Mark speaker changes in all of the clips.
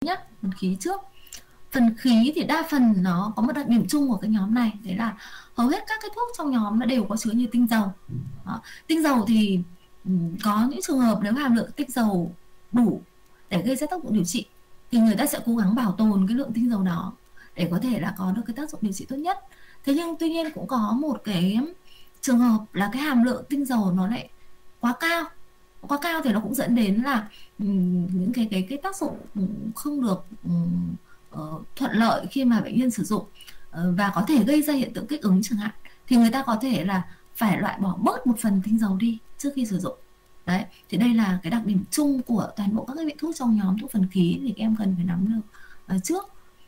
Speaker 1: nhé, phần khí trước. Phần khí thì đa phần nó có một đặc điểm chung của cái nhóm này, đấy là hầu hết các cái thuốc trong nhóm nó đều có chứa nhiều tinh dầu. Đó. Tinh dầu thì có những trường hợp nếu hàm lượng tinh dầu đủ để gây ra tác dụng điều trị thì người ta sẽ cố gắng bảo tồn cái lượng tinh dầu đó để có thể là có được cái tác dụng điều trị tốt nhất. Thế nhưng tuy nhiên cũng có một cái trường hợp là cái hàm lượng tinh dầu nó lại quá cao. Quá cao thì nó cũng dẫn đến là những cái tác dụng không được thuận lợi khi mà bệnh nhân sử dụng, và có thể gây ra hiện tượng kích ứng chẳng hạn, thì người ta có thể là phải loại bỏ bớt một phần tinh dầu đi trước khi sử dụng. Đấy, thì đây là cái đặc điểm chung của toàn bộ các cái vị thuốc trong nhóm thuốc phần khí thì các em cần phải nắm được trước.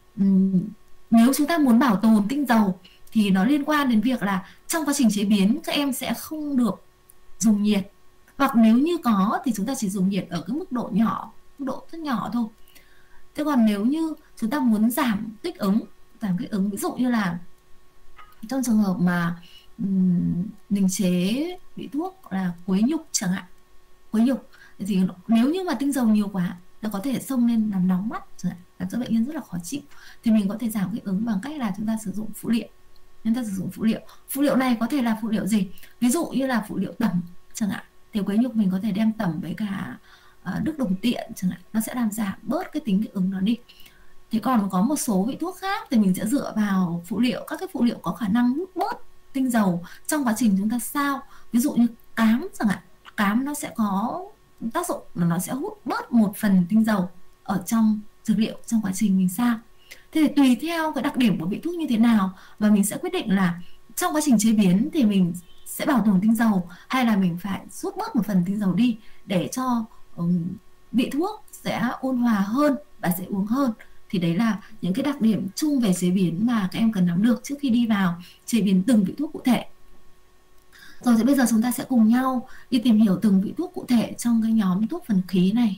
Speaker 1: Nếu chúng ta muốn bảo tồn tinh dầu thì nó liên quan đến việc là trong quá trình chế biến các em sẽ không được dùng nhiệt, hoặc nếu như có thì chúng ta chỉ dùng nhiệt ở cái mức độ nhỏ, mức độ rất nhỏ thôi. Thế còn nếu như chúng ta muốn giảm kích ứng, ví dụ như là trong trường hợp mà mình chế vị thuốc là quấy nhục chẳng hạn, quấy nhục thì nếu như mà tinh dầu nhiều quá nó có thể xông lên làm nóng mắt chẳng hạn, làm cho bệnh nhân rất là khó chịu, thì mình có thể giảm kích ứng bằng cách là chúng ta sử dụng phụ liệu. Chúng ta sử dụng phụ liệu này có thể là phụ liệu gì, ví dụ như là phụ liệu tẩm chẳng hạn, thì quấy nhục mình có thể đem tẩm với cả nước đồng tiện chẳng hạn, nó sẽ làm giảm bớt cái tính kích ứng đó đi. Thì còn có một số vị thuốc khác thì mình sẽ dựa vào phụ liệu, các cái phụ liệu có khả năng hút bớt tinh dầu trong quá trình chúng ta xao, ví dụ như cám chẳng hạn. Cám nó sẽ có tác dụng là nó sẽ hút bớt một phần tinh dầu ở trong dược liệu trong quá trình mình xao. Thế thì tùy theo cái đặc điểm của vị thuốc như thế nào và mình sẽ quyết định là trong quá trình chế biến thì mình sẽ bảo tồn tinh dầu hay là mình phải rút bớt một phần tinh dầu đi để cho vị thuốc sẽ ôn hòa hơn và dễ uống hơn. Thì đấy là những cái đặc điểm chung về chế biến mà các em cần nắm được trước khi đi vào chế biến từng vị thuốc cụ thể. Rồi thì bây giờ chúng ta sẽ cùng nhau đi tìm hiểu từng vị thuốc cụ thể trong cái nhóm thuốc phần khí này.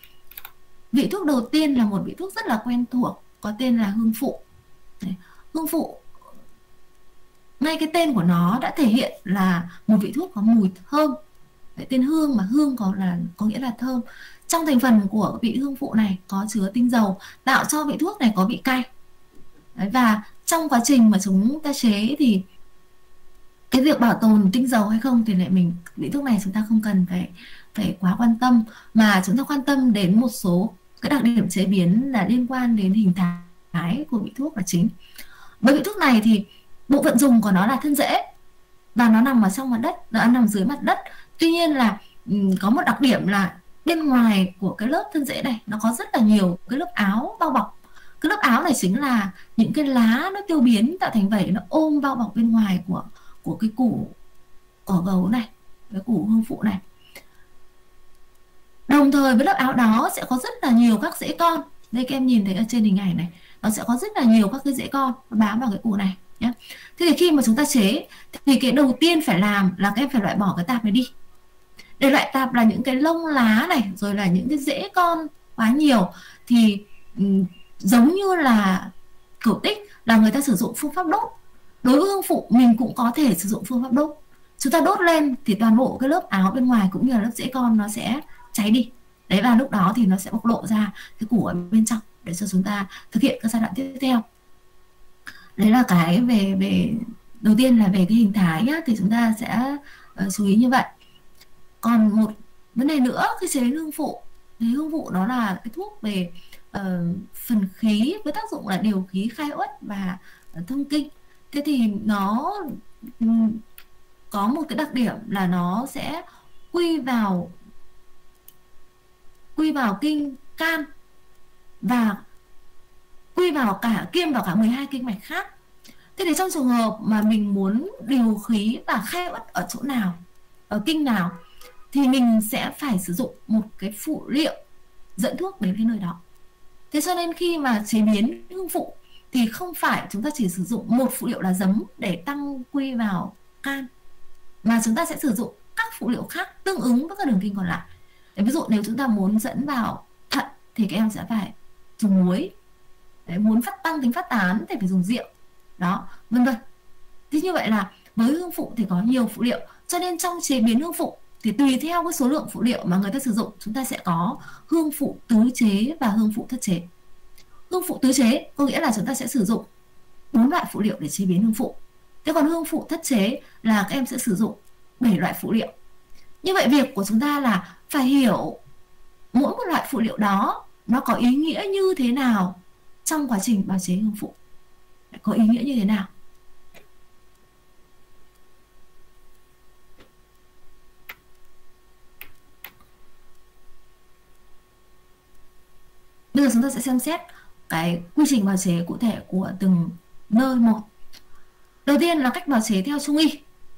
Speaker 1: Vị thuốc đầu tiên là một vị thuốc rất là quen thuộc, có tên là hương phụ. Hương phụ, ngay cái tên của nó đã thể hiện là một vị thuốc có mùi thơm. Đấy, tên hương mà hương có nghĩa là thơm. Trong thành phần của vị hương phụ này có chứa tinh dầu tạo cho vị thuốc này có vị cay. Đấy, và trong quá trình mà chúng ta chế thì cái việc bảo tồn tinh dầu hay không thì vị thuốc này chúng ta không cần phải quá quan tâm, mà chúng ta quan tâm đến một số cái đặc điểm chế biến là liên quan đến hình thái của vị thuốc là chính. Với vị thuốc này thì bộ phận dùng của nó là thân rễ và nó nằm ở trong mặt đất, nó nằm dưới mặt đất. Tuy nhiên là có một đặc điểm là bên ngoài của cái lớp thân rễ này nó có rất là nhiều cái lớp áo bao bọc. Cái lớp áo này chính là những cái lá nó tiêu biến tạo thành vảy, nó ôm bao bọc bên ngoài của cái củ cỏ gấu này, cái củ hương phụ này. Đồng thời với lớp áo đó sẽ có rất là nhiều các rễ con. Đây các em nhìn thấy ở trên hình ảnh này, nó sẽ có rất là nhiều các cái rễ con bám vào cái củ này nhé. Thế thì khi mà chúng ta chế thì cái đầu tiên phải làm là các em phải loại bỏ cái tạp này đi. Để loại tạp là những cái lông lá này, rồi là những cái rễ con quá nhiều, thì giống như là cửu tích là người ta sử dụng phương pháp đốt. Đối với hương phụ mình cũng có thể sử dụng phương pháp đốt. Chúng ta đốt lên thì toàn bộ cái lớp áo bên ngoài cũng như là lớp rễ con nó sẽ cháy đi. Đấy, và lúc đó thì nó sẽ bộc lộ ra cái củ ở bên trong để cho chúng ta thực hiện các giai đoạn tiếp theo. Đấy là cái về đầu tiên là về cái hình thái nhá, thì chúng ta sẽ chú ý như vậy. Còn một vấn đề nữa khi chế đến hương phụ, thì hương phụ nó là cái thuốc về phần khí với tác dụng là điều khí, khai uất và thông kinh. Thế thì nó có một cái đặc điểm là nó sẽ quy vào kinh can và quy vào kiêm vào cả 12 kinh mạch khác. Thế thì trong trường hợp mà mình muốn điều khí và khai uất ở chỗ nào, ở kinh nào, thì mình sẽ phải sử dụng một cái phụ liệu dẫn thuốc đến cái nơi đó. Thế cho nên khi mà chế biến hương phụ thì không phải chúng ta chỉ sử dụng một phụ liệu là giấm để tăng quy vào can, mà chúng ta sẽ sử dụng các phụ liệu khác tương ứng với các đường kinh còn lại. Ví dụ nếu chúng ta muốn dẫn vào thận thì các em sẽ phải dùng muối. Đấy, muốn tăng tính phát tán thì phải dùng rượu. Đó, vân vân. Thế như vậy là với hương phụ thì có nhiều phụ liệu, cho nên trong chế biến hương phụ thì tùy theo cái số lượng phụ liệu mà người ta sử dụng, chúng ta sẽ có hương phụ tứ chế và hương phụ thất chế. Hương phụ tứ chế có nghĩa là chúng ta sẽ sử dụng 4 loại phụ liệu để chế biến hương phụ. Thế còn hương phụ thất chế là các em sẽ sử dụng 7 loại phụ liệu. Như vậy việc của chúng ta là phải hiểu mỗi một loại phụ liệu đó nó có ý nghĩa như thế nào trong quá trình bào chế hương phụ, có ý nghĩa như thế nào. Bây giờ chúng ta sẽ xem xét cái quy trình bào chế cụ thể của từng nơi một. Đầu tiên là cách bào chế theo Trung y.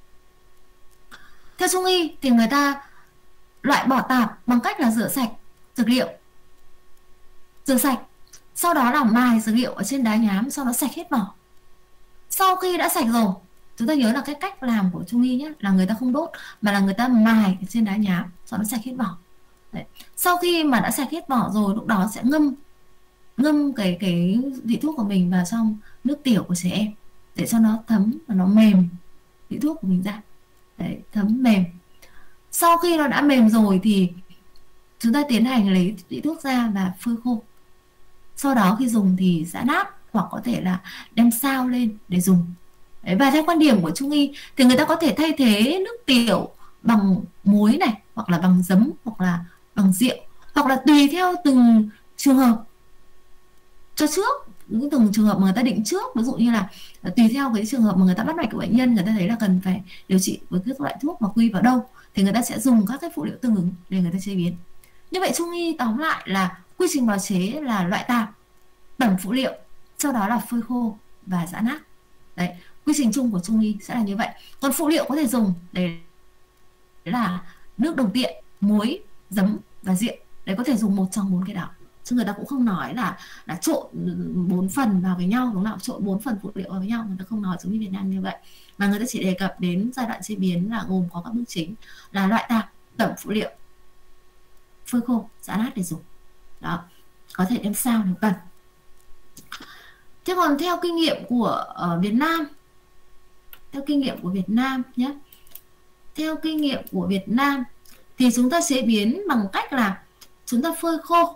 Speaker 1: Theo Trung y thì người ta loại bỏ tạp bằng cách là rửa sạch dược liệu, rửa sạch, sau đó là mài dược liệu ở trên đá nhám, sau đó sạch hết vỏ. Sau khi đã sạch rồi, chúng ta nhớ là cái cách làm của Trung y nhé, là người ta không đốt mà là người ta mài ở trên đá nhám, sau đó sạch hết vỏ. Đấy. Sau khi mà đã sạch hết vỏ rồi, lúc đó sẽ ngâm cái vị thuốc của mình vào trong nước tiểu của trẻ em để cho nó thấm và nó mềm vị thuốc của mình ra. Đấy, thấm mềm. Sau khi nó đã mềm rồi thì chúng ta tiến hành lấy vị thuốc ra và phơi khô. Sau đó khi dùng thì giã nát hoặc có thể là đem sao lên để dùng. Đấy, và theo quan điểm của Trung y thì người ta có thể thay thế nước tiểu bằng muối này, hoặc là bằng giấm, hoặc là bằng rượu, hoặc là tùy theo từng trường hợp cho trước, những từng trường hợp mà người ta định trước. Ví dụ như là tùy theo cái trường hợp mà người ta bắt mạch của bệnh nhân, người ta thấy là cần phải điều trị với các loại thuốc mà quy vào đâu thì người ta sẽ dùng các cái phụ liệu tương ứng để người ta chế biến. Như vậy Trung y tóm lại là quy trình bào chế là loại tạp, tẩm phụ liệu, sau đó là phơi khô và giã nát. Đấy, quy trình chung của Trung y sẽ là như vậy. Còn phụ liệu có thể dùng đấy là nước đồng tiện, muối, giấm và rượu. Đấy, có thể dùng một trong 4 cái đó. Chứ người ta cũng không nói là trộn 4 phần vào với nhau, đúng không? Trộn 4 phần phụ liệu vào với nhau, người ta không nói giống như Việt Nam như vậy. Mà người ta chỉ đề cập đến giai đoạn chế biến là gồm có các bước chính là loại tạp, tẩm phụ liệu, phơi khô, giã nát để dùng. Đó, có thể đem sao nếu cần. Thế còn theo kinh nghiệm của Việt Nam, theo kinh nghiệm của Việt Nam nhé, theo kinh nghiệm của Việt Nam thì chúng ta chế biến bằng cách là chúng ta phơi khô.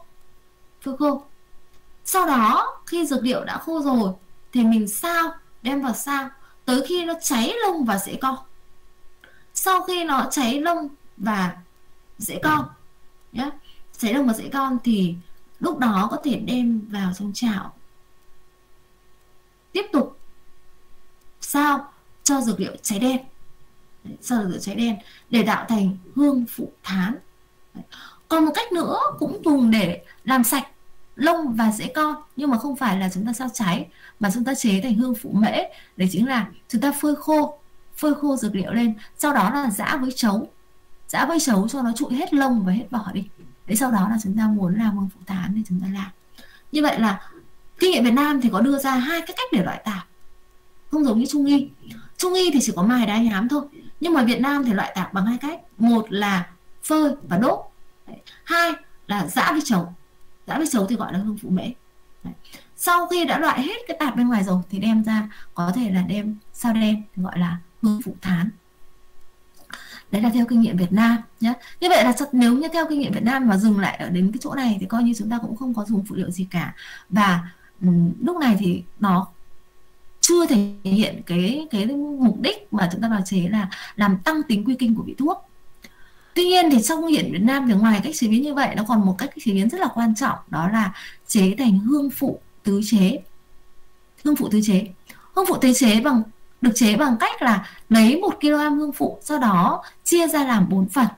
Speaker 1: Sau đó khi dược liệu đã khô rồi thì mình sao, đem vào sao tới khi nó cháy lông và rễ con. Sau khi nó cháy lông và rễ con nhé, cháy lông và rễ con thì lúc đó có thể đem vào trong chảo, tiếp tục sao cho dược liệu cháy đen, cho dược liệu cháy đen để tạo thành hương phụ thán. Còn một cách nữa cũng dùng để làm sạch lông và rễ con, nhưng mà không phải là chúng ta sao cháy mà chúng ta chế thành hương phụ mễ. Đấy chính là chúng ta phơi khô dược liệu lên, sau đó là giã với chấu cho nó trụi hết lông và hết vỏ đi. Đấy, sau đó là chúng ta muốn làm hương phụ thán thì chúng ta làm. Như vậy là kinh nghiệm Việt Nam thì có đưa ra 2 cái cách để loại tạp, không giống như Trung y. Trung y thì chỉ có mài đá nhám thôi, nhưng mà Việt Nam thì loại tạp bằng 2 cách. Một là phơi và đốt. Đấy. 2 là giã với chấu thì gọi là hương phụ mễ. Đấy. Sau khi đã loại hết cái tạp bên ngoài rồi thì đem ra, có thể là đem sao đen thì gọi là hương phụ thán. Đấy là theo kinh nghiệm Việt Nam nhé. Như vậy là nếu như theo kinh nghiệm Việt Nam mà dừng lại ở đến cái chỗ này thì coi như chúng ta cũng không có dùng phụ liệu gì cả, và lúc này thì nó chưa thể hiện cái mục đích mà chúng ta bào chế là làm tăng tính quy kinh của vị thuốc. Tuy nhiên thì trong kinh nghiệm Việt Nam thì ngoài cách chế biến như vậy, nó còn một cách chế biến rất là quan trọng, đó là chế thành hương phụ tứ chế. Hương phụ tứ chế được chế bằng cách là lấy 1 kg hương phụ, sau đó chia ra làm 4 phần.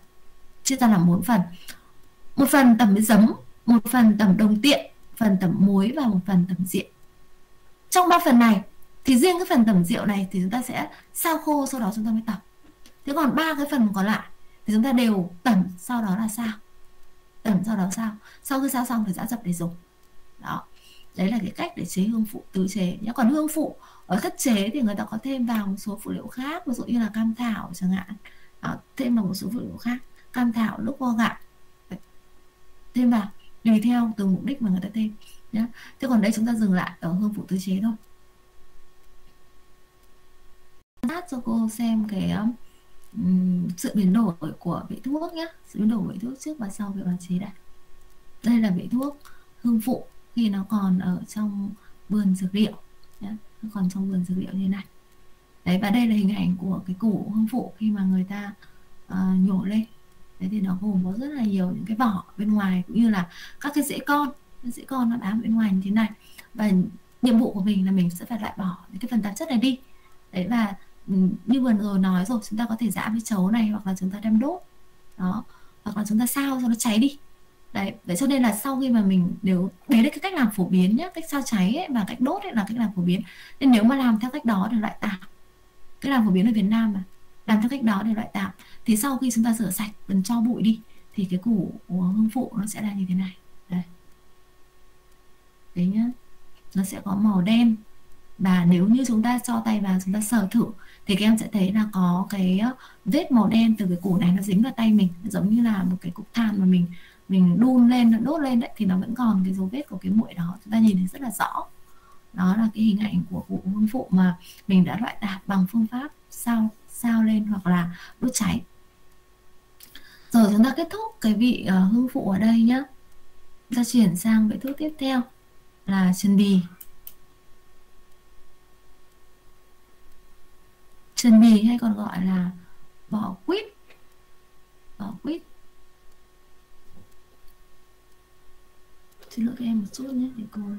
Speaker 1: Một phần tẩm với giấm, một phần tẩm đồng tiện, phần tẩm muối và một phần tẩm rượu. Trong 3 phần này thì riêng cái phần tẩm rượu này thì chúng ta sẽ sao khô, sau đó chúng ta mới tẩm. Thế còn 3 cái phần còn lại thì chúng ta đều tẩm, sau đó là sao. Sau khi sao xong thì giã dập để dùng. Đó. Đấy là cái cách để chế hương phụ tứ chế nhé. Còn hương phụ ở thất chế thì người ta có thêm vào một số phụ liệu khác, ví dụ như là cam thảo chẳng hạn. Đó, thêm vào một số phụ liệu khác, cam thảo, nước vo gạo, thêm vào tùy theo từng mục đích mà người ta thêm nhé. Thế còn đây chúng ta dừng lại ở hương phụ tứ chế thôi. Cho cô xem cái sự biến đổi của vị thuốc nhé, sự biến đổi của vị thuốc trước và sau việc bào chế. Đây là vị thuốc hương phụ khi nó còn ở trong vườn dược liệu nhé. Nó còn trong vườn dược liệu như thế này. Đấy, và đây là hình ảnh của cái củ hương phụ khi mà người ta nhổ lên. Đấy, thì nó gồm có rất là nhiều những cái vỏ bên ngoài cũng như là các cái rễ con. Cái rễ con nó bám bên ngoài như thế này. Và nhiệm vụ của mình là mình sẽ phải loại bỏ những cái phần tạp chất này đi. Đấy, và như vừa rồi nói rồi, chúng ta có thể giã với chấu này, hoặc là chúng ta đem đốt đó, hoặc là chúng ta sao cho nó cháy đi. Đấy, vậy cho nên là sau khi mà mình đấy là cái cách làm phổ biến nhé, cách sao cháy ấy, và cách đốt ấy là cách làm phổ biến. Nên nếu mà làm theo cách đó để loại tạp, cái làm phổ biến ở Việt Nam mà làm theo cách đó để loại tạp, thì sau khi chúng ta rửa sạch phần cho bụi đi thì cái củ của hương phụ nó sẽ là như thế này. Đây, đấy nhá, nó sẽ có màu đen. Và nếu như chúng ta cho tay vào, chúng ta sờ thử thì các em sẽ thấy là có cái vết màu đen từ cái củ này nó dính vào tay mình, giống như là một cái cục than mà mình đun lên, đốt lên đấy, thì nó vẫn còn cái dấu vết của cái muội đó, chúng ta nhìn thấy rất là rõ. Đó là cái hình ảnh của củ hương phụ mà mình đã loại tạp bằng phương pháp sao lên hoặc là đốt cháy. Rồi chúng ta kết thúc cái vị hương phụ ở đây nhé. Ta chuyển sang vị thuốc tiếp theo là trần bì. Trần bì hay còn gọi là vỏ quýt. Vỏ quýt. Xin lỗi các em một chút nhé để cô.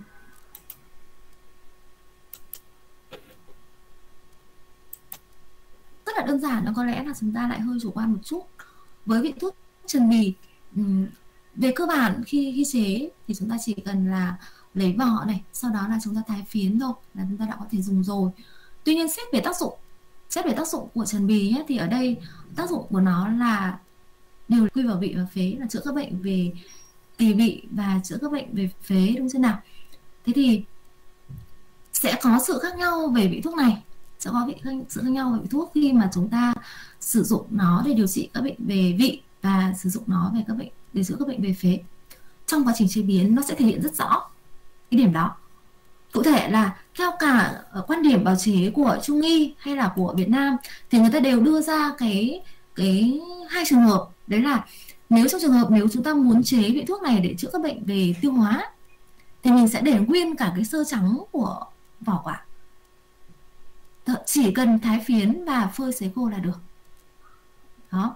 Speaker 1: Rất là đơn giản, nó có lẽ là chúng ta lại hơi chủ quan một chút. Với vị thuốc trần bì, về cơ bản khi chế thì chúng ta chỉ cần là lấy vỏ này, sau đó là chúng ta thái phiến thôi là chúng ta đã có thể dùng rồi. Tuy nhiên xét về tác dụng của trần bì ấy, thì ở đây tác dụng của nó là điều quy vào vị và phế, là chữa các bệnh về tỳ vị và chữa các bệnh về phế, đúng chưa nào? Thế thì sẽ có sự khác nhau về vị thuốc này, sẽ có sự khác nhau về vị thuốc khi mà chúng ta sử dụng nó để điều trị các bệnh về vị và sử dụng nó về các bệnh để chữa các bệnh về phế. Trong quá trình chế biến nó sẽ thể hiện rất rõ cái điểm đó. Cụ thể là theo cả quan điểm bào chế của Trung y hay là của Việt Nam thì người ta đều đưa ra cái hai trường hợp, đấy là nếu trong trường hợp nếu chúng ta muốn chế vị thuốc này để chữa các bệnh về tiêu hóa thì mình sẽ để nguyên cả cái xơ trắng của vỏ quả, chỉ cần thái phiến và phơi sấy khô là được. Đó.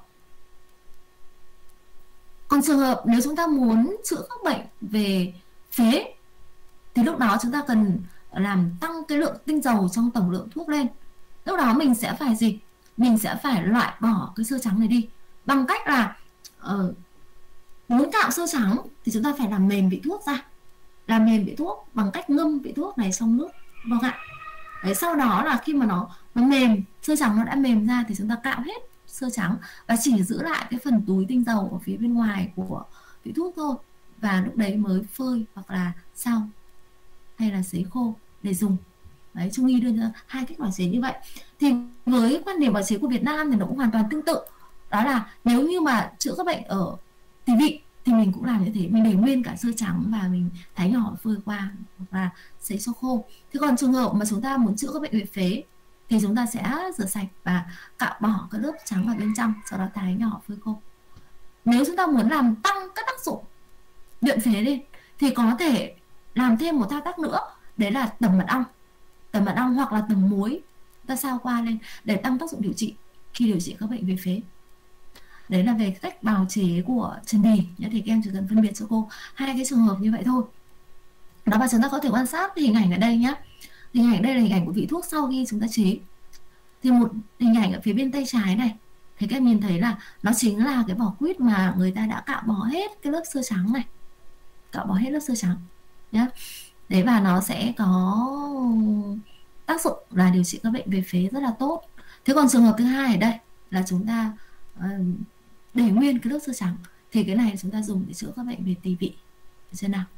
Speaker 1: Còn trường hợp nếu chúng ta muốn chữa các bệnh về phế thì lúc đó chúng ta cần làm tăng cái lượng tinh dầu trong tổng lượng thuốc lên. Lúc đó mình sẽ phải gì? Mình sẽ phải loại bỏ cái xơ trắng này đi bằng cách là muốn cạo xơ trắng thì chúng ta phải làm mềm vị thuốc ra, làm mềm vị thuốc bằng cách ngâm vị thuốc này trong nước vo gạo. Đấy, sau đó là khi mà nó mềm, xơ trắng nó đã mềm ra thì chúng ta cạo hết xơ trắng và chỉ giữ lại cái phần túi tinh dầu ở phía bên ngoài của vị thuốc thôi, và lúc đấy mới phơi hoặc là sao hay là sấy khô để dùng. Đấy, Trung y đưa ra hai cách bào chế như vậy. Thì với quan điểm bào chế của Việt Nam thì nó cũng hoàn toàn tương tự, đó là nếu như mà chữa các bệnh ở tỳ vị thì mình cũng làm như thế, mình để nguyên cả xơ trắng và mình thái nhỏ phơi qua hoặc là sấy cho khô. Thế còn trường hợp mà chúng ta muốn chữa các bệnh về phế thì chúng ta sẽ rửa sạch và cạo bỏ cái lớp trắng ở bên trong, sau đó thái nhỏ phơi khô. Nếu chúng ta muốn làm tăng các tác dụng luyện phế lên thì có thể làm thêm một thao tác nữa, đấy là tẩm mật ong hoặc là tẩm muối ta sao qua lên để tăng tác dụng điều trị khi điều trị các bệnh về phế. Đấy là về cách bào chế của trần bì nhé. Thì các em chỉ cần phân biệt cho cô hai cái trường hợp như vậy thôi. Đó, và chúng ta có thể quan sát hình ảnh ở đây nhé. Hình ảnh đây là hình ảnh của vị thuốc sau khi chúng ta chế. Thì một hình ảnh ở phía bên tay trái này thì các em nhìn thấy là nó chính là cái vỏ quýt mà người ta đã cạo bỏ hết cái lớp xơ trắng này, cạo bỏ hết lớp xơ trắng nhé. Đấy, và nó sẽ có tác dụng là điều trị các bệnh về phế rất là tốt. Thế còn trường hợp thứ hai ở đây là chúng ta để nguyên cái lớp xơ trắng, thì cái này chúng ta dùng để chữa các bệnh về tỳ vị. Được chưa nào?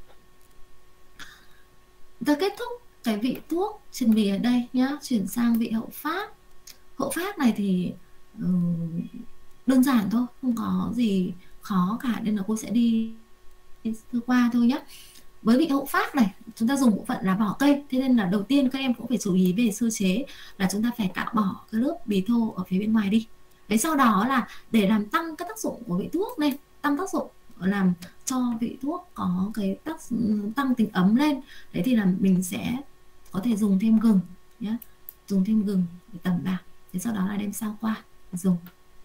Speaker 1: Ta kết thúc cái vị thuốc trần bì ở đây nhá, chuyển sang vị hậu phát. Hậu phát này thì đơn giản thôi, không có gì khó cả, nên là cô sẽ đi thư qua thôi nhé. Với vị hậu phát này chúng ta dùng bộ phận là vỏ cây, thế nên là đầu tiên các em cũng phải chú ý về sơ chế là chúng ta phải cạo bỏ cái lớp bì thô ở phía bên ngoài đi. Đấy, sau đó là để làm tăng các tác dụng của vị thuốc lên, tăng tác dụng làm cho vị thuốc có cái tăng tính ấm lên. Thế thì là mình sẽ có thể dùng thêm gừng nhé, dùng thêm gừng để tẩm vào, thế sau đó là đem sao qua dùng.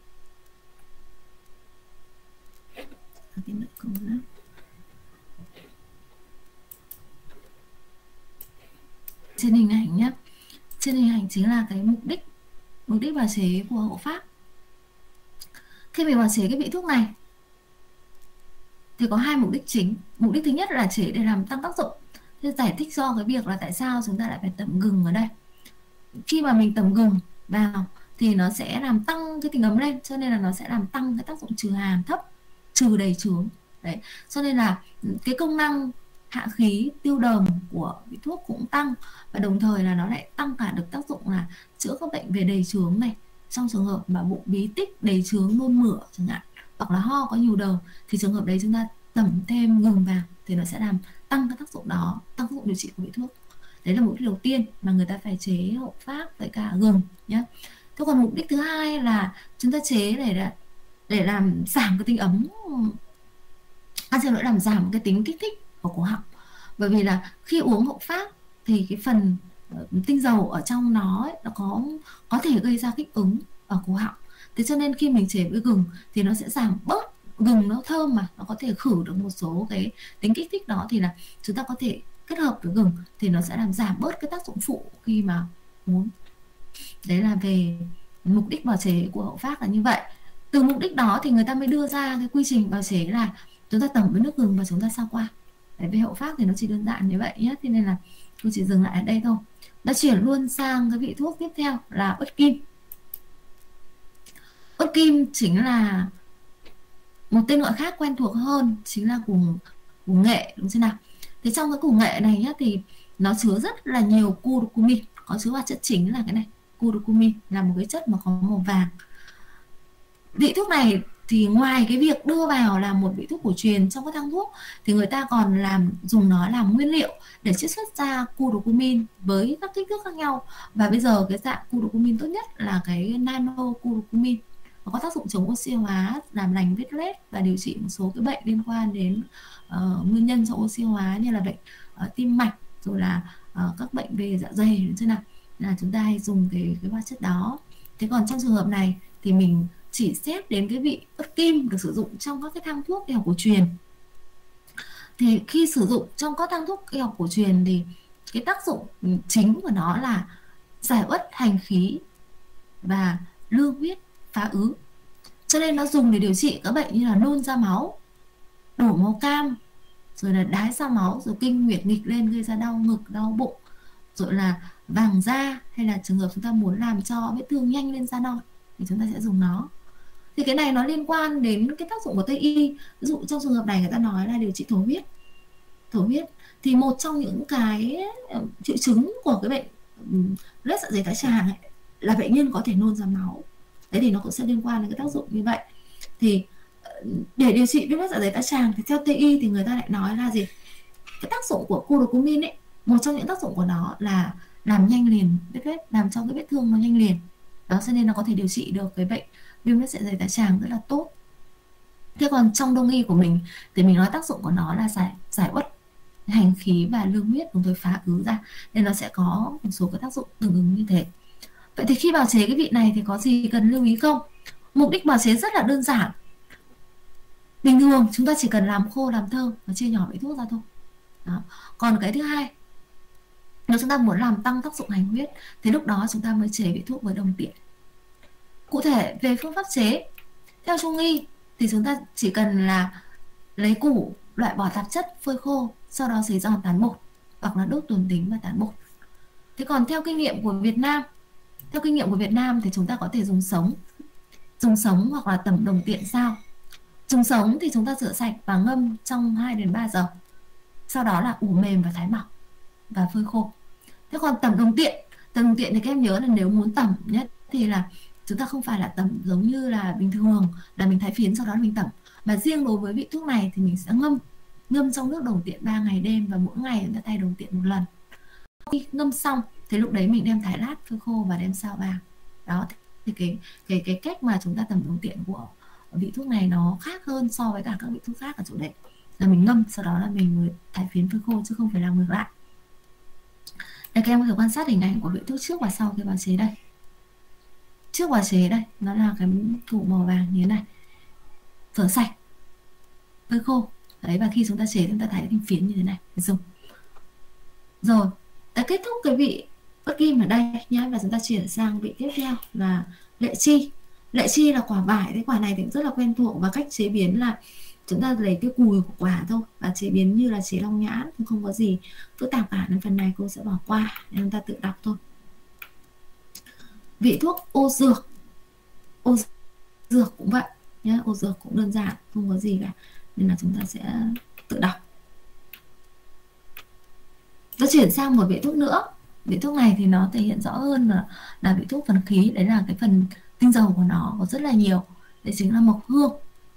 Speaker 1: Trên hình ảnh nhé, trên hình ảnh chính là cái mục đích bào chế của hộ pháp. Khi mình bào chế cái vị thuốc này thì có hai mục đích chính. Mục đích thứ nhất là chế để làm tăng tác dụng. Thế giải thích do cái việc là tại sao chúng ta lại phải tẩm gừng ở đây. Khi mà mình tẩm gừng vào thì nó sẽ làm tăng cái tính ấm lên, cho nên là nó sẽ làm tăng cái tác dụng trừ hàn thấp, trừ đầy chướng. Đấy, cho nên là cái công năng hạ khí tiêu đờm của vị thuốc cũng tăng, và đồng thời là nó lại tăng cả được tác dụng là chữa các bệnh về đầy chướng này. Trong trường hợp mà bụng bí tích, đầy chướng, nôn mửa chẳng hạn, hoặc là ho có nhiều đờm, thì trường hợp đấy chúng ta tẩm thêm gừng vào thì nó sẽ làm tăng cái tác dụng đó, tăng tác dụng điều trị của vị thuốc. Đấy là mục đích đầu tiên mà người ta phải chế hộ pháp với cả gừng nhé. Thế còn mục đích thứ hai là chúng ta chế để làm giảm cái tính ấm, làm giảm cái tính kích thích của cổ họng. Bởi vì là khi uống hộ pháp thì cái phần tinh dầu ở trong nó ấy, nó có thể gây ra kích ứng ở cổ họng. Thế cho nên khi mình chế với gừng thì nó sẽ giảm bớt, gừng nó thơm mà nó có thể khử được một số cái tính kích thích đó, thì là chúng ta có thể kết hợp với gừng thì nó sẽ làm giảm bớt cái tác dụng phụ khi mà uống. Đấy là về mục đích bào chế của hộ pháp là như vậy. Từ mục đích đó thì người ta mới đưa ra cái quy trình bào chế là chúng ta tẩm với nước gừng và chúng ta sao qua. Đấy, về hộ pháp thì nó chỉ đơn giản như vậy nhé, thế nên là tôi chỉ dừng lại ở đây thôi. Đã chuyển luôn sang cái vị thuốc tiếp theo là uất kim. Uất kim chính là một tên gọi khác quen thuộc hơn, chính là củ nghệ, đúng chưa nào? Thế trong cái củ nghệ này nhá, thì nó chứa rất là nhiều curcumin, có chứa hoạt chất chính là cái này, curcumin là một cái chất mà có màu vàng. Vị thuốc này thì ngoài cái việc đưa vào làm một vị thuốc cổ truyền trong các thang thuốc thì người ta còn dùng nó làm nguyên liệu để chiết xuất ra curcumin với các kích thước khác nhau. Và bây giờ cái dạng curcumin tốt nhất là cái nano curcumin, nó có tác dụng chống oxy hóa, làm lành vết loét và điều trị một số cái bệnh liên quan đến nguyên nhân do oxy hóa, như là bệnh tim mạch, rồi là các bệnh về dạ dày, đúng chưa nào? Là chúng ta hay dùng cái hóa chất đó. Thế còn trong trường hợp này thì mình chỉ xét đến cái vị uất kim được sử dụng trong các cái thang thuốc y học cổ truyền. Thì khi sử dụng trong các thang thuốc y học cổ truyền thì cái tác dụng chính của nó là giải uất, hành khí và lương huyết, phá ứ. Cho nên nó dùng để điều trị các bệnh như là nôn ra máu, đổ máu cam, rồi là đái ra máu, rồi kinh nguyệt nghịch lên gây ra đau ngực, đau bụng, rồi là vàng da, hay là trường hợp chúng ta muốn làm cho vết thương nhanh lên da non thì chúng ta sẽ dùng nó. Thì cái này nó liên quan đến cái tác dụng của Tây y. Ví dụ trong trường hợp này người ta nói là điều trị thổ huyết. Thổ huyết thì một trong những cái triệu chứng của cái bệnh loét dạ dày tá tràng ấy, là bệnh nhân có thể nôn ra máu. Đấy thì nó cũng sẽ liên quan đến cái tác dụng như vậy. Thì để điều trị viêm loét dạ dày tá tràng thì theo Tây y thì người ta lại nói là gì? Cái tác dụng của curcumin ấy, một trong những tác dụng của nó là làm nhanh liền vết loét, làm cho cái vết thương nó nhanh liền. Đó, cho nên nó có thể điều trị được cái bệnh viêm loét dạ dày tá tràng rất là tốt. Thế còn trong đông y của mình thì mình nói tác dụng của nó là giải uất, hành khí và lương huyết, đồng thời phá ứ ra, nên nó sẽ có một số cái tác dụng tương ứng như thế. Vậy thì khi bào chế cái vị này thì có gì cần lưu ý không? Mục đích bào chế rất là đơn giản. Bình thường chúng ta chỉ cần làm khô, làm thơm và chia nhỏ vị thuốc ra thôi. Đó. Còn cái thứ hai, nếu chúng ta muốn làm tăng tác dụng hành huyết thì lúc đó chúng ta mới chế vị thuốc với đồng tiền. Cụ thể về phương pháp chế, theo Trung y thì chúng ta chỉ cần là lấy củ, loại bỏ tạp chất, phơi khô, sau đó sấy giòn tán bột hoặc là đốt tồn tính và tán bột. Thế còn theo kinh nghiệm của Việt Nam thì chúng ta có thể dùng sống hoặc là tẩm đồng tiện sao. Dùng sống thì chúng ta rửa sạch và ngâm trong 2 đến 3 giờ. Sau đó là ủ mềm và thái mỏng và phơi khô. Thế còn tẩm đồng tiện thì các em nhớ là nếu muốn tẩm nhất thì là chúng ta không phải là tẩm giống như là bình thường là mình thái phiến sau đó mình tẩm, mà riêng đối với vị thuốc này thì mình sẽ ngâm trong nước đồng tiện 3 ngày đêm, và mỗi ngày chúng ta thay đồng tiện một lần. Khi ngâm xong thì lúc đấy mình đem thái lát, phơi khô và đem sao vàng. Đó thì cái cách mà chúng ta tẩm đồng tiện của vị thuốc này nó khác hơn so với cả các vị thuốc khác ở chỗ đấy. là mình ngâm, sau đó là mình mới thái phiến phơi khô chứ không phải làm ngược lại. Đây, các em có thể quan sát hình ảnh của vị thuốc trước và sau khi bào chế đây. Trước bào chế đây, nó là cái củ màu vàng như thế này, rửa sạch, phơi khô. Đấy, và khi chúng ta chế chúng ta thái thành phiến như thế này để dùng. Rồi, đã kết thúc cái vị ớt kim ở đây nhé, và chúng ta chuyển sang vị tiếp theo là lệ chi. Lệ chi là quả vải, cái quả này thì cũng rất là quen thuộc, và cách chế biến là chúng ta lấy cái cùi của quả thôi và chế biến như là chế long nhãn, không có gì phức tạp cả, nên phần này cô sẽ bỏ qua để chúng ta tự đọc thôi. Vị thuốc ô dược, ô dược cũng vậy nhé, ô dược cũng đơn giản, không có gì cả, nên là chúng ta sẽ tự đọc. Tôi chuyển sang một vị thuốc nữa. Vị thuốc này thì nó thể hiện rõ hơn là vị thuốc phần khí, đấy là cái phần tinh dầu của nó có rất là nhiều, đấy chính là mộc hương.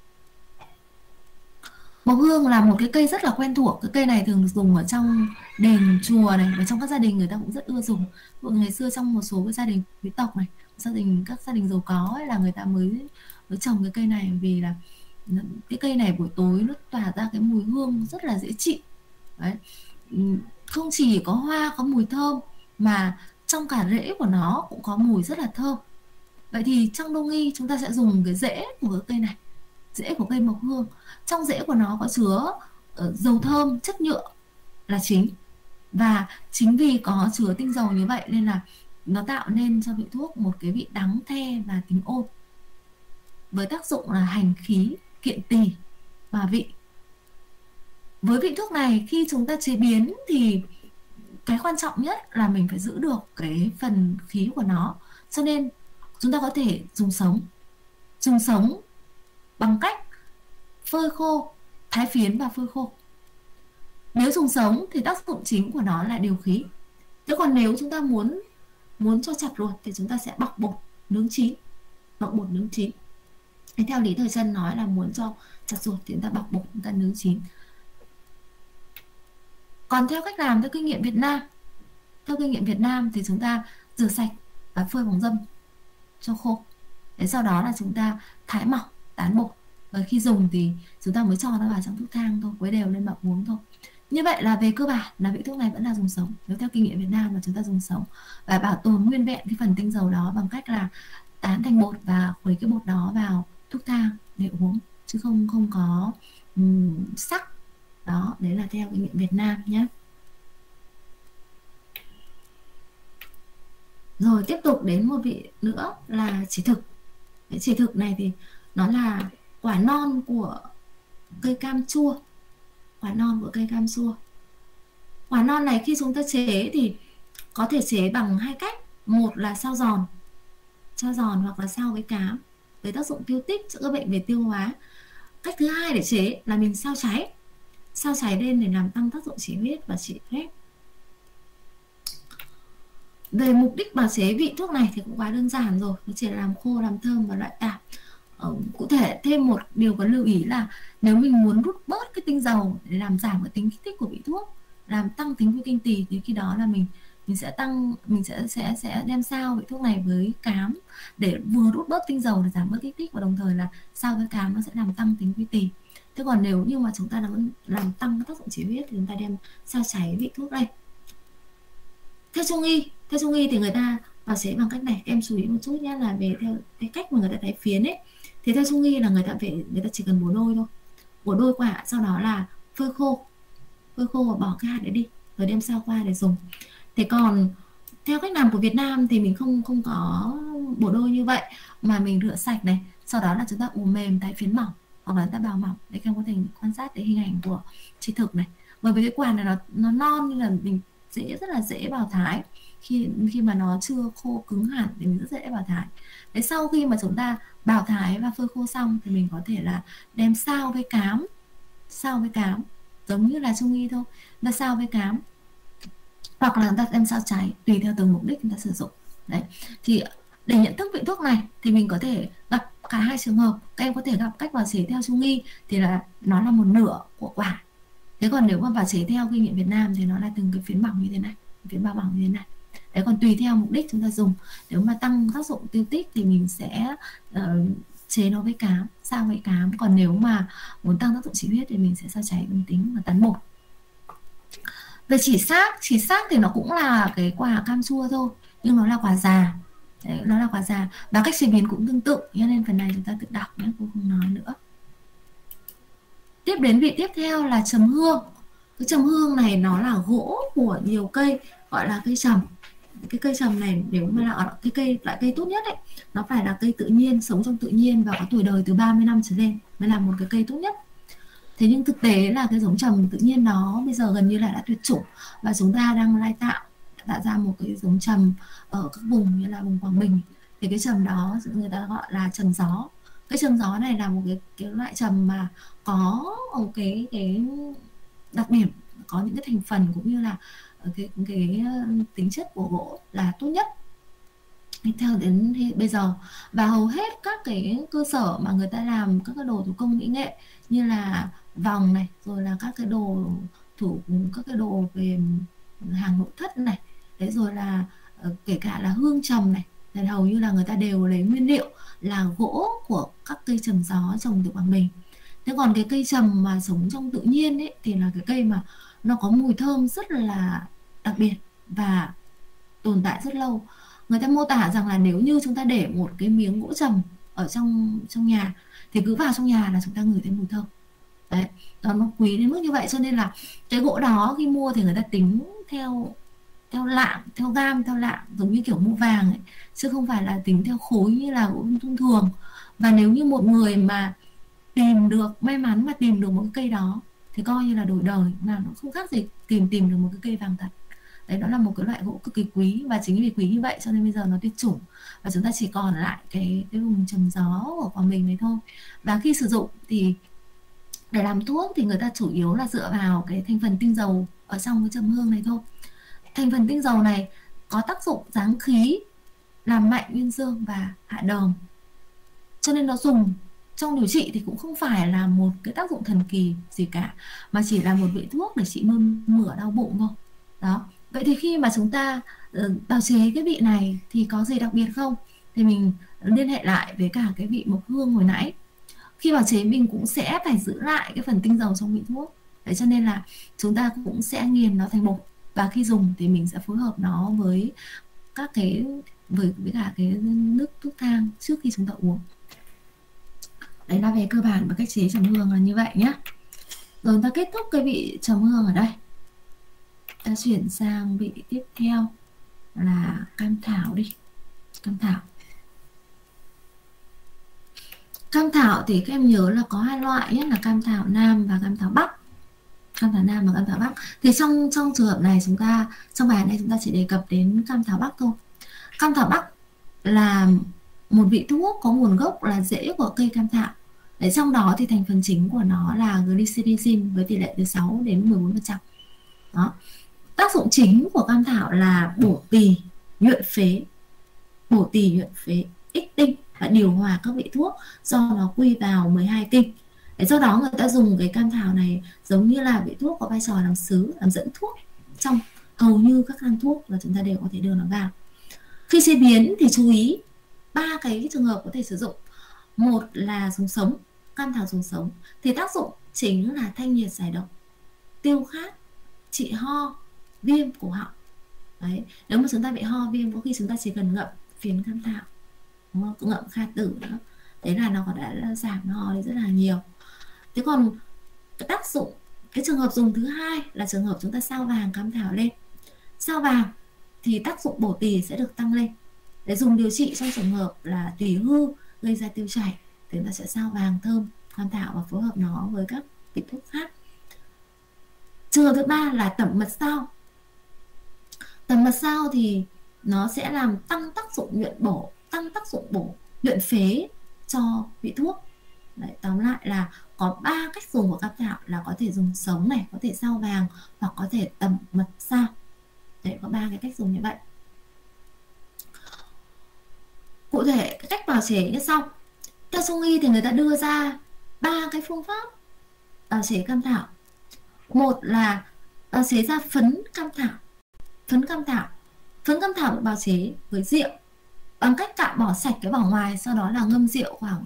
Speaker 1: Mộc hương là một cái cây rất là quen thuộc. Cái cây này thường dùng ở trong đền chùa này, và trong các gia đình người ta cũng rất ưa dùng. Ngày xưa trong một số cái gia đình quý tộc này, các gia đình giàu có ấy, là người ta mới trồng cái cây này, vì là cái cây này buổi tối nó tỏa ra cái mùi hương rất là dễ chịu. Đấy. Không chỉ có hoa có mùi thơm mà trong cả rễ của nó cũng có mùi rất là thơm. Vậy thì trong đông y chúng ta sẽ dùng cái rễ của cái cây này, rễ của cây mộc hương. Trong rễ của nó có chứa dầu thơm, chất nhựa là chính, và chính vì có chứa tinh dầu như vậy nên là nó tạo nên cho vị thuốc một cái vị đắng the và tính ôn, với tác dụng là hành khí, kiện tỳ, hòa vị. Với vị thuốc này khi chúng ta chế biến thì cái quan trọng nhất là mình phải giữ được cái phần khí của nó, cho nên chúng ta có thể dùng sống bằng cách phơi khô, thái phiến và phơi khô. Nếu dùng sống thì tác dụng chính của nó là điều khí. Thế còn nếu chúng ta muốn cho chặt ruột thì chúng ta sẽ bọc bột nướng chín. Thế theo Lý Thời Trân nói là muốn cho chặt ruột thì chúng ta bọc bột, chúng ta nướng chín. Còn theo cách làm theo kinh nghiệm Việt Nam thì chúng ta rửa sạch và phơi bóng dâm cho khô. Thế sau đó là chúng ta thái mỏng, tán bột, và khi dùng thì chúng ta mới cho nó vào trong thuốc thang thôi, quấy đều lên mà uống thôi. Như vậy là về cơ bản là vị thuốc này vẫn là dùng sống. Nếu theo kinh nghiệm Việt Nam là chúng ta dùng sống và bảo tồn nguyên vẹn cái phần tinh dầu đó bằng cách là tán thành bột và khuấy cái bột đó vào thuốc thang để uống, chứ không có sắc. Đó, đấy là theo kinh nghiệm Việt Nam nhé. Rồi tiếp tục đến một vị nữa là chỉ thực. Cái chỉ thực này thì nó là quả non của cây cam chua. Quả non này khi chúng ta chế thì có thể chế bằng hai cách. Một là sao giòn hoặc là sao với cám, với tác dụng tiêu tích chữa các bệnh về tiêu hóa. Cách thứ hai để chế là mình sao cháy lên để làm tăng tác dụng trị huyết và trị loét. Về mục đích bào chế vị thuốc này thì cũng quá đơn giản rồi, nó chỉ là làm khô, làm thơm và loại tạp. Cụ thể thêm một điều cần lưu ý là nếu mình muốn rút bớt cái tinh dầu để làm giảm cái tính kích thích của vị thuốc, làm tăng tính quy kinh tỳ, thì khi đó là mình sẽ đem sao vị thuốc này với cám để vừa rút bớt tinh dầu để giảm bớt kích thích, và đồng thời là sao với cám nó sẽ làm tăng tính quy tỳ. Thế còn nếu như mà chúng ta làm tăng tác dụng trị huyết thì chúng ta đem sao cháy vị thuốc đây. Theo trung y thì người ta bào chế bằng cách này, em chú ý một chút nhé, là về theo cái cách mà người ta thái phiến ấy, thì theo trung y là người ta chỉ cần bổ đôi quả, sau đó là phơi khô và bỏ cái hạt đấy đi, rồi đem sao qua để dùng. Thế còn theo cách làm của Việt Nam thì mình không có bổ đôi như vậy, mà mình rửa sạch này, sau đó là chúng ta ủ mềm thái phiến mỏng hoặc là ta bào mỏng. Để các em có thể quan sát đến hình ảnh của chi thực này, bởi vì cái quả này nó non nên là mình rất là dễ bào thái. Khi mà nó chưa khô cứng hẳn thì mình rất dễ bào thái. Thế sau khi mà chúng ta bào thái và phơi khô xong thì mình có thể là đem sao với cám, giống như là trung y thôi, ta sao với cám, hoặc là ta đem sao cháy, tùy theo từng mục đích chúng ta sử dụng. Đấy, thì để nhận thức vị thuốc này thì mình có thể gặp cả hai trường hợp. Các em có thể gặp cách bào chế theo trung y thì là nó là một nửa của quả. Thế còn nếu mà bào chế theo kinh nghiệm Việt Nam thì nó là từng cái phiến mỏng như thế này, phiến bao mỏng như thế này. Đấy, còn tùy theo mục đích chúng ta dùng. Nếu mà tăng tác dụng tiêu tích thì mình sẽ chế nó với cám, sang với cám. Còn nếu mà muốn tăng tác dụng trị huyết thì mình sẽ sao chảy bình tính và tán bột. Về chỉ xác thì nó cũng là cái quả cam chua thôi, nhưng nó là quả già. Đấy, nó là quả già và cách chế biến cũng tương tự, cho nên phần này chúng ta tự đọc nhé, cô không nói nữa. Tiếp đến vị tiếp theo là trầm hương. Cái trầm hương này nó là gỗ của nhiều cây, gọi là cây trầm. Cái cây trầm này nếu mà là cái cây loại cây tốt nhất ấy, nó phải là cây tự nhiên, sống trong tự nhiên và có tuổi đời từ 30 năm trở lên mới là một cái cây tốt nhất. Thế nhưng thực tế là cái giống trầm tự nhiên đó bây giờ gần như là đã tuyệt chủng, và chúng ta đang lai tạo ra một cái giống trầm ở các vùng như là vùng Quảng Bình. Thì cái trầm đó người ta gọi là trầm gió. Cái trầm gió này là một cái loại trầm mà có một cái đặc điểm, có những cái thành phần cũng như là cái tính chất của gỗ là tốt nhất theo đến bây giờ. Và hầu hết các cái cơ sở mà người ta làm các cái đồ thủ công mỹ nghệ như là vòng này, rồi là các cái đồ các cái đồ về hàng nội thất này, đấy, rồi là kể cả là hương trầm này, thì hầu như là người ta đều lấy nguyên liệu là gỗ của các cây trầm gió trồng từ Quảng Bình. Thế còn cái cây trầm mà sống trong tự nhiên ấy, thì là cái cây mà nó có mùi thơm rất là đặc biệt và tồn tại rất lâu. Người ta mô tả rằng là nếu như chúng ta để một cái miếng gỗ trầm ở trong nhà thì cứ vào trong nhà là chúng ta ngửi thấy mùi thơm. Đấy, nó quý đến mức như vậy, cho nên là cái gỗ đó khi mua thì người ta tính theo lạng, theo gam, theo lạng, giống như kiểu mua vàng ấy, chứ không phải là tính theo khối như là gỗ thông thường. Và nếu như một người mà may mắn mà tìm được một cái cây đó thì coi như là đổi đời, mà nó không khác gì tìm được một cái cây vàng thật. Đấy, đó là một cái loại gỗ cực kỳ quý, và chính vì quý như vậy cho nên bây giờ nó tuyệt chủng và chúng ta chỉ còn lại cái vùng trầm gió của Quảng Bình này thôi. Và khi sử dụng thì để làm thuốc thì người ta chủ yếu là dựa vào cái thành phần tinh dầu ở trong cái trầm hương này thôi. Thành phần tinh dầu này có tác dụng giáng khí, làm mạnh nguyên dương và hạ đờm, cho nên nó dùng trong điều trị thì cũng không phải là một cái tác dụng thần kỳ gì cả, mà chỉ là một vị thuốc để trị nôn mửa đau bụng thôi. Đó. Vậy thì khi mà chúng ta bào chế cái vị này thì có gì đặc biệt không? Thì mình liên hệ lại với cả cái vị mộc hương hồi nãy. Khi bào chế mình cũng sẽ phải giữ lại cái phần tinh dầu trong vị thuốc. Đấy, cho nên là chúng ta cũng sẽ nghiền nó thành bột, và khi dùng thì mình sẽ phối hợp nó với các cái với cả cái nước thuốc thang trước khi chúng ta uống. Đấy là về cơ bản và cách chế trầm hương là như vậy nhé. Rồi ta kết thúc cái vị trầm hương ở đây. Ta chuyển sang vị tiếp theo là cam thảo đi. Cam thảo. Cam thảo thì các em nhớ là có hai loại nhé, là cam thảo Nam và cam thảo Bắc. Cam thảo Nam và cam thảo Bắc. Thì trong trường hợp này trong bài này chúng ta chỉ đề cập đến cam thảo Bắc thôi. Cam thảo Bắc là một vị thuốc có nguồn gốc là rễ của cây cam thảo. Đấy, trong đó thì thành phần chính của nó là glycyrrhizin với tỷ lệ từ 6 đến 14%. Đó. Tác dụng chính của cam thảo là bổ tỳ, nhuận phế, ích tinh và điều hòa các vị thuốc do nó quy vào 12 kinh. Để do đó người ta dùng cái cam thảo này giống như là vị thuốc có vai trò làm sứ, làm dẫn thuốc trong hầu như các thang thuốc là chúng ta đều có thể đưa nó vào. Khi chế biến thì chú ý 3 cái trường hợp có thể sử dụng. Một là dùng sống, cam thảo dùng sống thì tác dụng chính là thanh nhiệt giải độc, tiêu khát, trị ho, viêm cổ họng. Đấy, nếu mà chúng ta bị ho viêm có khi chúng ta chỉ cần ngậm phiến cam thảo, đúng không? Ngậm kha tử nữa, thế là nó đã giảm ho đi rất là nhiều. Thế còn cái tác dụng, cái trường hợp dùng thứ hai là trường hợp chúng ta sao vàng cam thảo lên. Sao vàng thì tác dụng bổ tỳ sẽ được tăng lên. Để dùng điều trị trong trường hợp là tỳ hư gây ra tiêu chảy thì chúng ta sẽ sao vàng thơm cam thảo và phối hợp nó với các vị thuốc khác. Trường hợp thứ ba là tẩm mật sao. Tẩm mật sao thì nó sẽ làm tăng tác dụng nhuận phế cho vị thuốc. Đấy, tóm lại là có 3 cách dùng của cam thảo là có thể dùng sống này, có thể sao vàng hoặc có thể tẩm mật sao. Đấy, có 3 cái cách dùng như vậy. Cụ thể cái cách bào chế như sau. Theo Trung y thì người ta đưa ra 3 cái phương pháp bào chế cam thảo. Một là bào chế ra phấn cam thảo. Phấn cam thảo được bào chế với rượu bằng cách cạo bỏ sạch cái vỏ ngoài, sau đó là ngâm rượu khoảng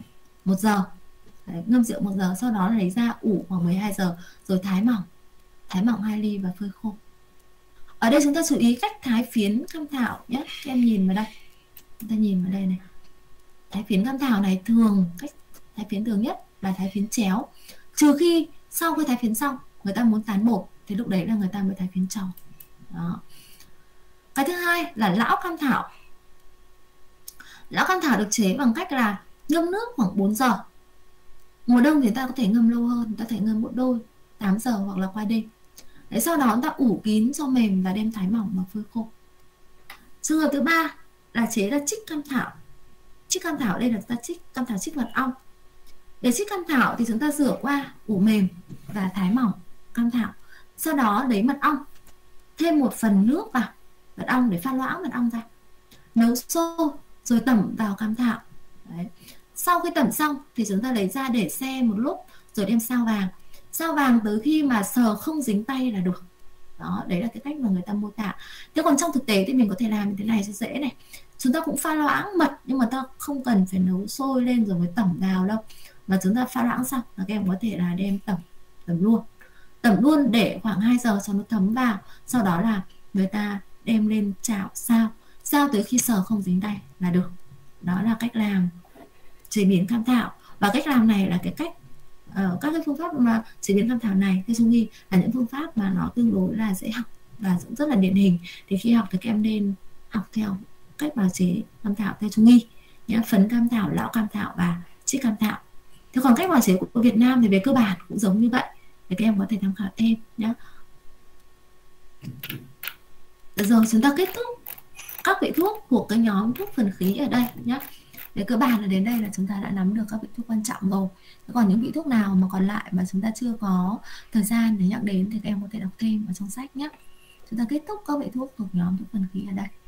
Speaker 1: 1 giờ. Đấy, ngâm rượu 1 giờ, sau đó lấy ra ủ khoảng 12 giờ rồi thái mỏng 2 ly và phơi khô. Ở đây chúng ta chú ý cách thái phiến cam thảo nhé, các em nhìn vào đây, chúng ta nhìn vào đây này. Thái phiến cam thảo này cách thái phiến thường nhất là thái phiến chéo, trừ khi sau khi thái phiến xong người ta muốn tán bột thì lúc đấy là người ta mới thái phiến tròn. Đó. Cái thứ hai là lão cam thảo. Lão cam thảo được chế bằng cách là ngâm nước khoảng 4 giờ. Mùa đông thì ta có thể ngâm lâu hơn, ta có thể ngâm bộ đôi 8 giờ hoặc là qua đêm. Đấy, sau đó ta ủ kín cho mềm và đem thái mỏng và phơi khô. Trường hợp thứ ba là chế là trích cam thảo. Trích cam thảo đây là ta trích cam thảo trích mật ong. Để trích cam thảo thì chúng ta rửa qua, ủ mềm và thái mỏng cam thảo. Sau đó lấy mật ong, thêm một phần nước vào mật ong để pha loãng mật ong ra, nấu sôi rồi tẩm vào cam thảo. Đấy. Sau khi tẩm xong thì chúng ta lấy ra để xe một lúc rồi đem sao vàng. Sao vàng tới khi mà sờ không dính tay là được. Đó, đấy là cái cách mà người ta mô tả. Thế còn trong thực tế thì mình có thể làm như thế này cho dễ này. Chúng ta cũng pha loãng mật nhưng mà ta không cần phải nấu sôi lên rồi mới tẩm vào đâu. Mà chúng ta pha loãng xong là các em có thể là đem tẩm luôn. Tẩm luôn để khoảng 2 giờ cho nó thấm vào. Sau đó là người ta đem lên chảo sao tới khi sờ không dính tay là được. Đó là cách làm chế biến cam thảo. Và cách làm này là cái cách các cái phương pháp mà chế biến cam thảo này theo Dung Nghi là những phương pháp mà nó tương đối là dễ học và cũng rất là điển hình. Thì khi học thì các em nên học theo cách bào chế cam thảo theo Dung Nghi nhé, phấn cam thảo, lão cam thảo và trích cam thảo. Thế còn cách bào chế của Việt Nam thì về cơ bản cũng giống như vậy, để các em có thể tham khảo thêm nhé. Rồi chúng ta kết thúc các vị thuốc của cái nhóm thuốc phần khí ở đây nhé. Về cơ bản là đến đây là chúng ta đã nắm được các vị thuốc quan trọng rồi. Thế còn những vị thuốc nào mà còn lại mà chúng ta chưa có thời gian để nhắc đến thì các em có thể đọc thêm ở trong sách nhé. Chúng ta kết thúc các vị thuốc thuộc nhóm thuốc phần khí ở đây.